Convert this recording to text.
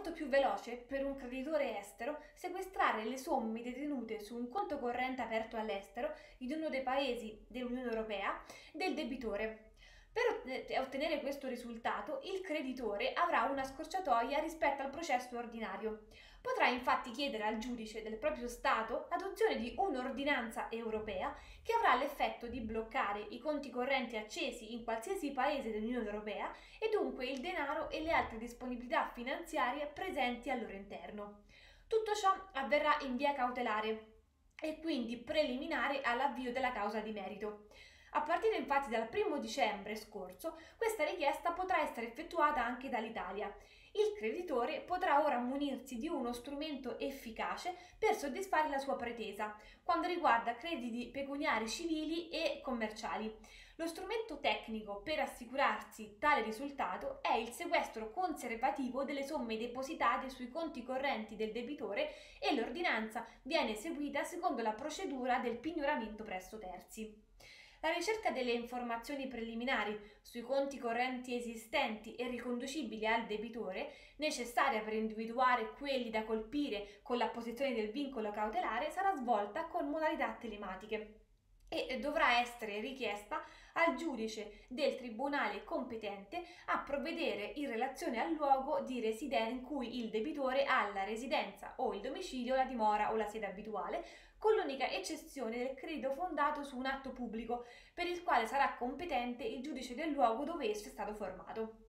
molto più veloce per un creditore estero sequestrare le somme detenute su un conto corrente aperto all'estero in uno dei paesi dell'Unione Europea del debitore. Per ottenere questo risultato, il creditore avrà una scorciatoia rispetto al processo ordinario. Potrà infatti chiedere al giudice del proprio Stato l'adozione di un'ordinanza europea che avrà l'effetto di bloccare i conti correnti accesi in qualsiasi paese dell'Unione Europea e dunque il denaro e le altre disponibilità finanziarie presenti al loro interno. Tutto ciò avverrà in via cautelare e quindi preliminare all'avvio della causa di merito. A partire infatti dal 1° dicembre scorso, questa richiesta potrà essere effettuata anche dall'Italia. Il creditore potrà ora munirsi di uno strumento efficace per soddisfare la sua pretesa, quando riguarda crediti pecuniari civili e commerciali. Lo strumento tecnico per assicurarsi tale risultato è il sequestro conservativo delle somme depositate sui conti correnti del debitore e l'ordinanza viene eseguita secondo la procedura del pignoramento presso terzi. La ricerca delle informazioni preliminari sui conti correnti esistenti e riconducibili al debitore, necessaria per individuare quelli da colpire con l'apposizione del vincolo cautelare, sarà svolta con modalità telematiche e dovrà essere richiesta al giudice del tribunale competente a provvedere in relazione al luogo di residenza in cui il debitore ha la residenza o il domicilio, la dimora o la sede abituale, con l'unica eccezione del credito fondato su un atto pubblico per il quale sarà competente il giudice del luogo dove esso è stato formato.